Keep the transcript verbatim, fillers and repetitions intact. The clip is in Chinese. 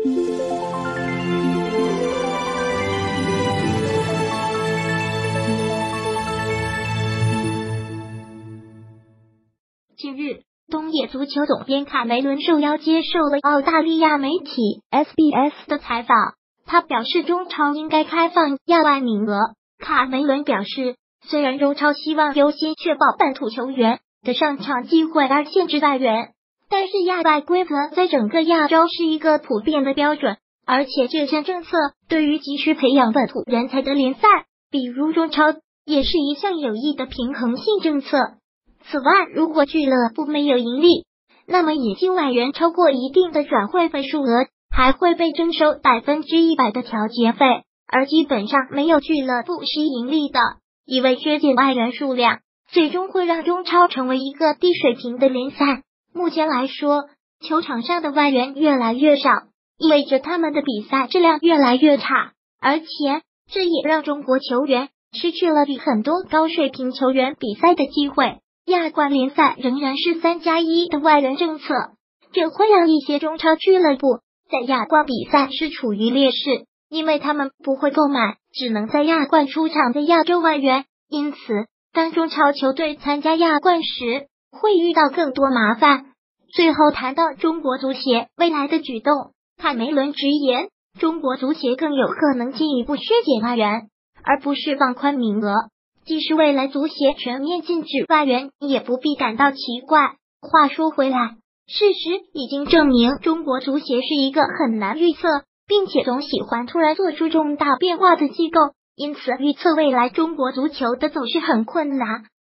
近日，东野足球总编卡梅伦受邀接受了澳大利亚媒体 S B S 的采访，他表示中超应该开放亚外名额。卡梅伦表示，虽然中超希望优先确保本土球员的上场机会而限制外援，但是亚外规则在整个亚洲是一个普遍的标准，而且这项政策对于急需培养本土人才的联赛，比如中超，也是一项有益的平衡性政策。此外，如果俱乐部没有盈利，那么引进外援超过一定的转会费数额，还会被征收百分之一百的调节费，而基本上没有俱乐部是盈利的。因为削减外援数量，最终会让中超成为一个低水平的联赛。目前来说，球场上的外援越来越少，意味着他们的比赛质量越来越差，而且这也让中国球员失去了与很多高水平球员比赛的机会。亚冠联赛仍然是三加一的外援政策，这会让一些中超俱乐部在亚冠比赛是处于劣势，因为他们不会购买只能在亚冠出场的亚洲外援，因此当中超球队参加亚冠时会遇到更多麻烦。最后谈到中国足协未来的举动，卡梅伦直言，中国足协更有可能进一步削减外援，而不是放宽名额。即使未来足协全面禁止外援，也不必感到奇怪。话说回来，事实已经证明，中国足协是一个很难预测，并且总喜欢突然做出重大变化的机构，因此预测未来中国足球的走势很困难。